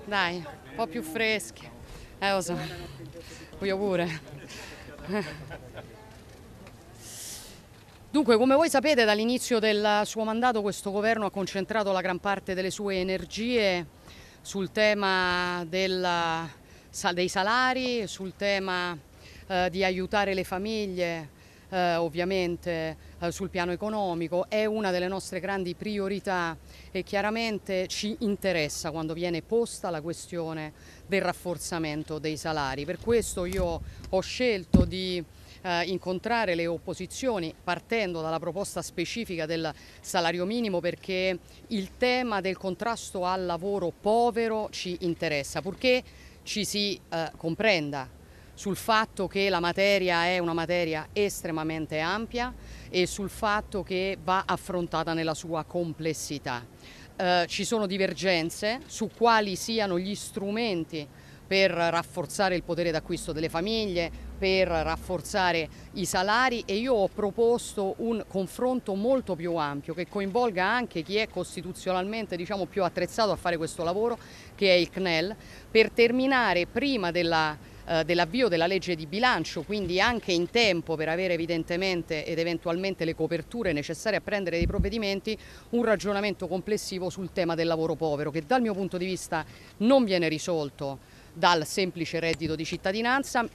Dai, un po' più freschi. Lo so, io pure. Dunque, come voi sapete, dall'inizio del suo mandato questo governo ha concentrato la gran parte delle sue energie sul tema dei salari, sul tema di aiutare le famiglie, ovviamente sul piano economico. È una delle nostre grandi priorità e chiaramente ci interessa quando viene posta la questione del rafforzamento dei salari. Per questo io ho scelto di incontrare le opposizioni partendo dalla proposta specifica del salario minimo, perché il tema del contrasto al lavoro povero ci interessa, purché ci si comprenda sul fatto che la materia è una materia estremamente ampia e sul fatto che va affrontata nella sua complessità. Ci sono divergenze su quali siano gli strumenti per rafforzare il potere d'acquisto delle famiglie, per rafforzare i salari, e io ho proposto un confronto molto più ampio che coinvolga anche chi è costituzionalmente, diciamo, più attrezzato a fare questo lavoro, che è il CNEL, per terminare prima dell'avvio della legge di bilancio, quindi anche in tempo per avere evidentemente ed eventualmente le coperture necessarie a prendere dei provvedimenti, un ragionamento complessivo sul tema del lavoro povero, che dal mio punto di vista non viene risolto dal semplice reddito di cittadinanza,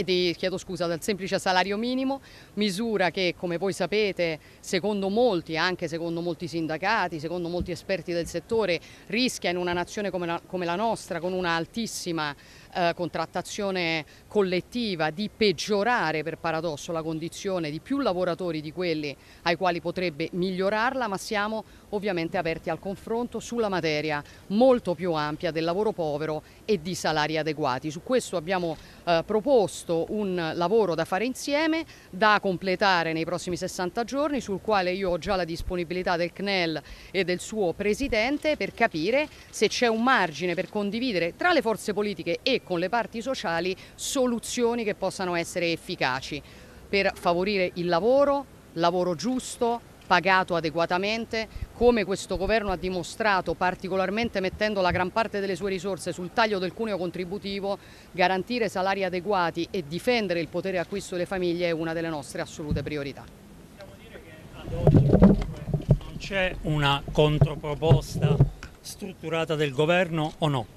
dal semplice salario minimo, misura che, come voi sapete, secondo molti, anche secondo molti sindacati, secondo molti esperti del settore, rischia in una nazione come la nostra, con una altissima contrattazione collettiva, di peggiorare per paradosso la condizione di più lavoratori di quelli ai quali potrebbe migliorarla, ma siamo ovviamente aperti al confronto sulla materia molto più ampia del lavoro povero e di salari adeguati. Su questo abbiamo proposto un lavoro da fare insieme, da completare nei prossimi 60 giorni, sul quale io ho già la disponibilità del CNEL e del suo presidente, per capire se c'è un margine per condividere tra le forze politiche e con le parti sociali soluzioni che possano essere efficaci per favorire il lavoro giusto, pagato adeguatamente, come questo governo ha dimostrato, particolarmente mettendo la gran parte delle sue risorse sul taglio del cuneo contributivo. Garantire salari adeguati e difendere il potere d'acquisto delle famiglie è una delle nostre assolute priorità. Possiamo dire che ad oggi non c'è una controproposta strutturata del governo o no?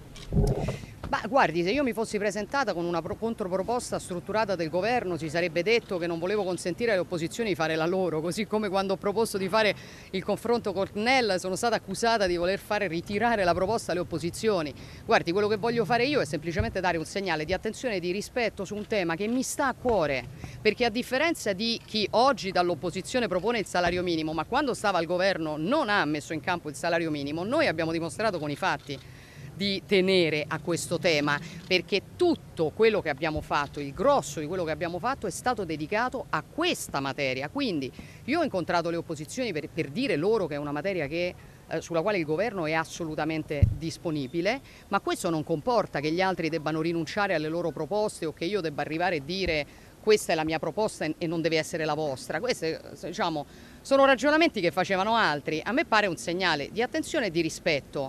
Ma guardi, se io mi fossi presentata con una controproposta strutturata del governo, si sarebbe detto che non volevo consentire alle opposizioni di fare la loro, così come quando ho proposto di fare il confronto con CNEL sono stata accusata di voler fare ritirare la proposta alle opposizioni. Guardi, quello che voglio fare io è semplicemente dare un segnale di attenzione e di rispetto su un tema che mi sta a cuore, perché a differenza di chi oggi dall'opposizione propone il salario minimo, ma quando stava al governo non ha messo in campo il salario minimo, noi abbiamo dimostrato con i fatti di tenere a questo tema, perché tutto quello che abbiamo fatto, il grosso di quello che abbiamo fatto, è stato dedicato a questa materia. Quindi io ho incontrato le opposizioni per dire loro che è una materia sulla quale il governo è assolutamente disponibile, ma questo non comporta che gli altri debbano rinunciare alle loro proposte o che io debba arrivare e dire questa è la mia proposta e non deve essere la vostra. Questi, diciamo, sono ragionamenti che facevano altri. A me pare un segnale di attenzione e di rispetto,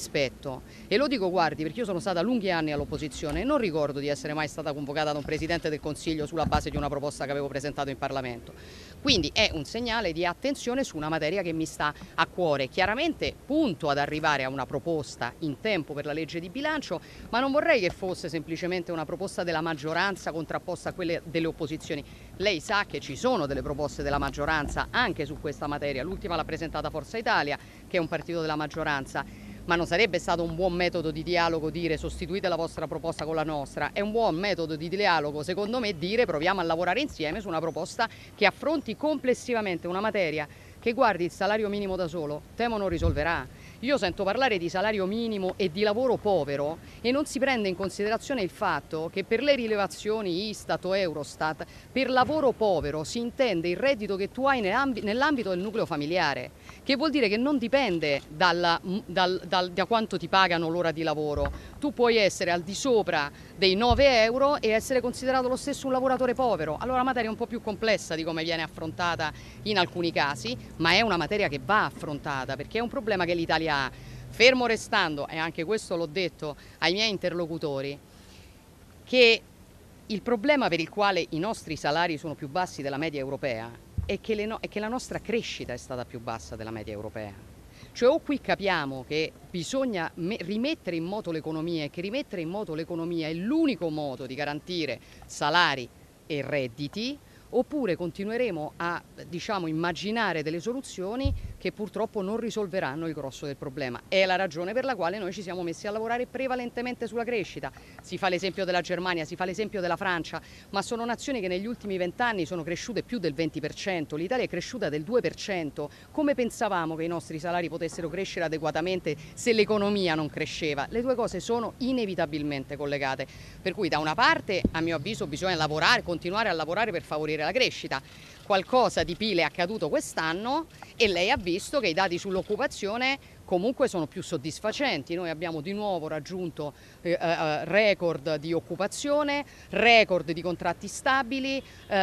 e lo dico, guardi, perché io sono stata lunghi anni all'opposizione e non ricordo di essere mai stata convocata da un Presidente del Consiglio sulla base di una proposta che avevo presentato in Parlamento. Quindi è un segnale di attenzione su una materia che mi sta a cuore. Chiaramente punto ad arrivare a una proposta in tempo per la legge di bilancio, ma non vorrei che fosse semplicemente una proposta della maggioranza contrapposta a quelle delle opposizioni. Lei sa che ci sono delle proposte della maggioranza anche su questa materia. L'ultima l'ha presentata Forza Italia, che è un partito della maggioranza. Ma non sarebbe stato un buon metodo di dialogo dire sostituite la vostra proposta con la nostra? È un buon metodo di dialogo, secondo me, dire proviamo a lavorare insieme su una proposta che affronti complessivamente una materia che, guardi, il salario minimo da solo temo non risolverà. Io sento parlare di salario minimo e di lavoro povero e non si prende in considerazione il fatto che per le rilevazioni Istat o Eurostat per lavoro povero si intende il reddito che tu hai nell'ambito del nucleo familiare, che vuol dire che non dipende da quanto ti pagano l'ora di lavoro. Tu puoi essere al di sopra dei 9 euro e essere considerato lo stesso un lavoratore povero. Allora la materia è un po' più complessa di come viene affrontata in alcuni casi, ma è una materia che va affrontata perché è un problema che l'Italia ha. Fermo restando, e anche questo l'ho detto ai miei interlocutori, che il problema per il quale i nostri salari sono più bassi della media europea è che la nostra crescita è stata più bassa della media europea. Cioè o qui capiamo che bisogna rimettere in moto l'economia e che rimettere in moto l'economia è l'unico modo di garantire salari e redditi, oppure continueremo a immaginare delle soluzioni che purtroppo non risolveranno il grosso del problema. È la ragione per la quale noi ci siamo messi a lavorare prevalentemente sulla crescita. Si fa l'esempio della Germania, si fa l'esempio della Francia, ma sono nazioni che negli ultimi 20 anni sono cresciute più del 20%, l'Italia è cresciuta del 2%. Come pensavamo che i nostri salari potessero crescere adeguatamente se l'economia non cresceva? Le due cose sono inevitabilmente collegate, per cui da una parte a mio avviso bisogna lavorare, continuare a lavorare per favorire la crescita. Qualcosa di PIL è accaduto quest'anno e lei ha visto che i dati sull'occupazione comunque sono più soddisfacenti. Noi abbiamo di nuovo raggiunto record di occupazione, record di contratti stabili,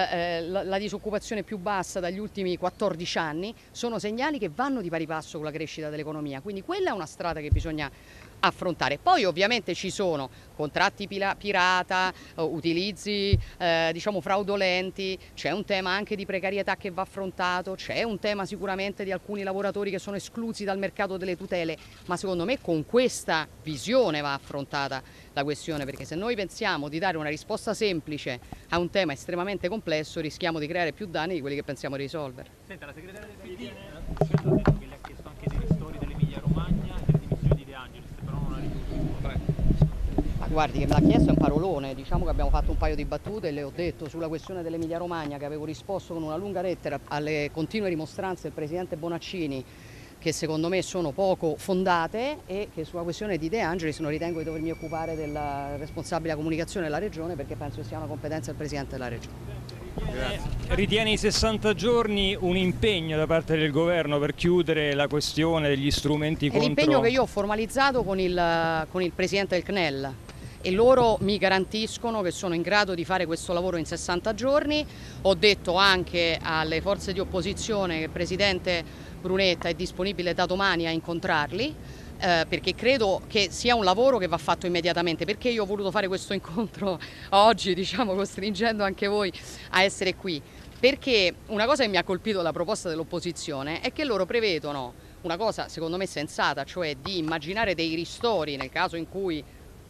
la disoccupazione più bassa dagli ultimi 14 anni, sono segnali che vanno di pari passo con la crescita dell'economia, quindi quella è una strada che bisogna affrontare. Poi ovviamente ci sono contratti pirata, utilizzi fraudolenti, c'è un tema anche di precarietà che va affrontato, c'è un tema sicuramente di alcuni lavoratori che sono esclusi dal mercato delle tutele, ma secondo me con questa visione va affrontata la questione, perché se noi pensiamo di dare una risposta semplice a un tema estremamente complesso rischiamo di creare più danni di quelli che pensiamo di risolvere. Senta, la segretaria del PD ha detto che le ha chiesto anche dei ristori dell'Emilia Romagna e delle dimissioni di De Angelis, però non ha ricevuto. Ma guardi, che me l'ha chiesto è un parolone, diciamo che abbiamo fatto un paio di battute e le ho detto sulla questione dell'Emilia Romagna che avevo risposto con una lunga lettera alle continue rimostranze del presidente Bonaccini, che secondo me sono poco fondate, e che sulla questione di De Angelis non ritengo di dovermi occupare della responsabile comunicazione della Regione, perché penso sia una competenza del Presidente della Regione. Ritiene i 60 giorni un impegno da parte del governo per chiudere la questione degli strumenti contro... È l'impegno che io ho formalizzato con il Presidente del CNEL e loro mi garantiscono che sono in grado di fare questo lavoro in 60 giorni. Ho detto anche alle forze di opposizione che il Presidente Brunetta è disponibile da domani a incontrarli, perché credo che sia un lavoro che va fatto immediatamente. Perché io ho voluto fare questo incontro oggi, costringendo anche voi a essere qui? Perché una cosa che mi ha colpito della proposta dell'opposizione è che loro prevedono una cosa secondo me sensata, cioè di immaginare dei ristori nel caso in cui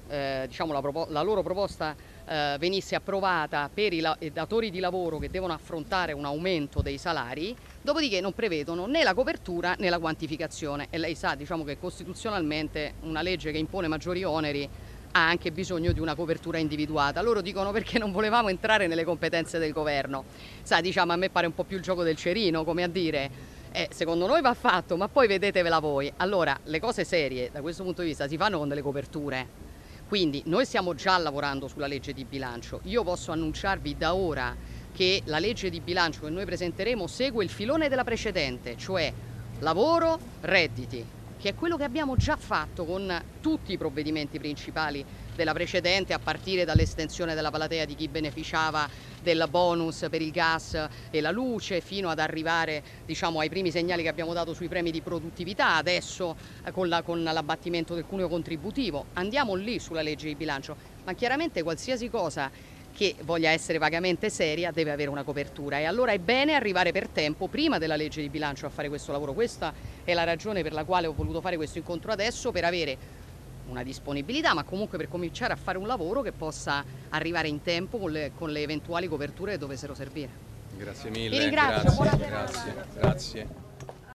la loro proposta venisse approvata per i datori di lavoro che devono affrontare un aumento dei salari, dopodiché non prevedono né la copertura né la quantificazione, e lei sa che costituzionalmente una legge che impone maggiori oneri ha anche bisogno di una copertura individuata. Loro dicono perché non volevamo entrare nelle competenze del governo. Sa, a me pare un po' più il gioco del cerino, come a dire secondo noi va fatto, ma poi vedetevela voi. Allora, le cose serie da questo punto di vista si fanno con delle coperture. Quindi noi stiamo già lavorando sulla legge di bilancio. Io posso annunciarvi da ora che la legge di bilancio che noi presenteremo segue il filone della precedente, cioè lavoro, redditi, che è quello che abbiamo già fatto con tutti i provvedimenti principali della precedente, a partire dall'estensione della platea di chi beneficiava del bonus per il gas e la luce, fino ad arrivare ai primi segnali che abbiamo dato sui premi di produttività, adesso con l'abbattimento del cuneo contributivo. Andiamo lì sulla legge di bilancio, ma chiaramente qualsiasi cosa che voglia essere vagamente seria deve avere una copertura, e allora è bene arrivare per tempo, prima della legge di bilancio, a fare questo lavoro. Questa è la ragione per la quale ho voluto fare questo incontro adesso, per avere una disponibilità, ma comunque per cominciare a fare un lavoro che possa arrivare in tempo con le eventuali coperture che dovessero servire. Grazie mille. Vi ringrazio, buonasera. Grazie.